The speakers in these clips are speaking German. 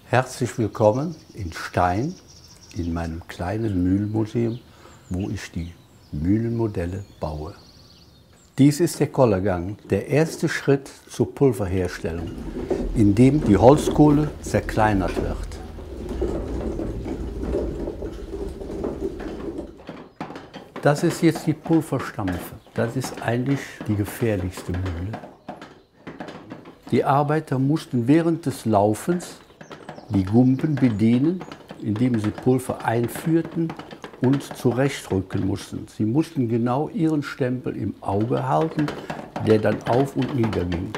Herzlich willkommen in Stein, in meinem kleinen Mühlenmuseum, wo ich die Mühlenmodelle baue. Dies ist der Kollergang, der erste Schritt zur Pulverherstellung, in dem die Holzkohle zerkleinert wird. Das ist jetzt die Pulverstampfe. Das ist eigentlich die gefährlichste Mühle. Die Arbeiter mussten während des Laufens die Gumpen bedienen, indem sie Pulver einführten und zurechtrücken mussten. Sie mussten genau ihren Stempel im Auge halten, der dann auf und nieder ging.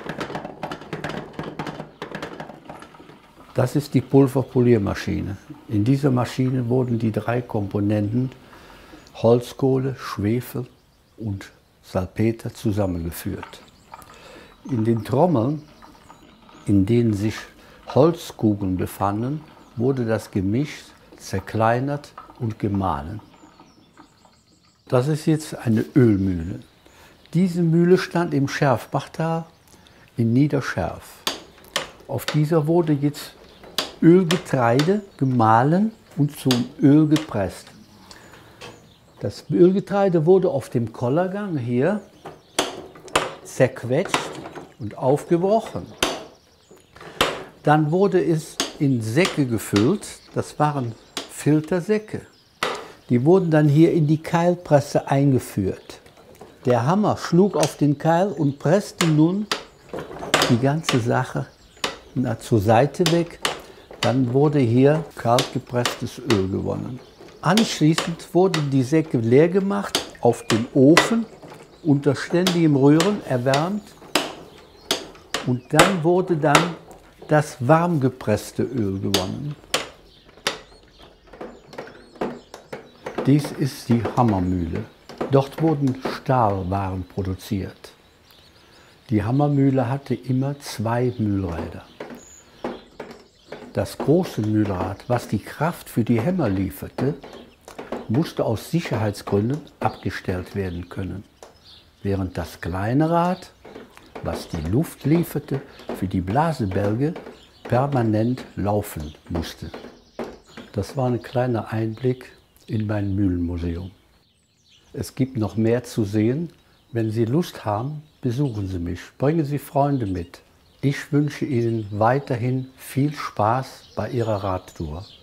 Das ist die Pulverpoliermaschine. In dieser Maschine wurden die drei Komponenten Holzkohle, Schwefel und Salpeter zusammengeführt. In den Trommeln, in denen sich Holzkugeln befanden, wurde das Gemisch zerkleinert und gemahlen. Das ist jetzt eine Ölmühle. Diese Mühle stand im Schärfbachtal in Niederschärf. Auf dieser wurde jetzt Ölgetreide gemahlen und zum Öl gepresst. Das Ölgetreide wurde auf dem Kollergang hier zerquetscht und aufgebrochen. Dann wurde es in Säcke gefüllt, das waren Filtersäcke. Die wurden dann hier in die Keilpresse eingeführt. Der Hammer schlug auf den Keil und presste nun die ganze Sache zur Seite weg. Dann wurde hier kalt gepresstes Öl gewonnen. Anschließend wurden die Säcke leer gemacht, auf dem Ofen unter ständigem Rühren erwärmt und dann wurde das warm gepresste Öl gewonnen. Dies ist die Hammermühle. Dort wurden Stahlwaren produziert. Die Hammermühle hatte immer zwei Mühlräder. Das große Mühlrad, was die Kraft für die Hämmer lieferte, musste aus Sicherheitsgründen abgestellt werden können, während das kleine Rad, was die Luft lieferte, für die Blasebälge permanent laufen musste. Das war ein kleiner Einblick in mein Mühlenmuseum. Es gibt noch mehr zu sehen. Wenn Sie Lust haben, besuchen Sie mich, bringen Sie Freunde mit. Ich wünsche Ihnen weiterhin viel Spaß bei Ihrer Radtour.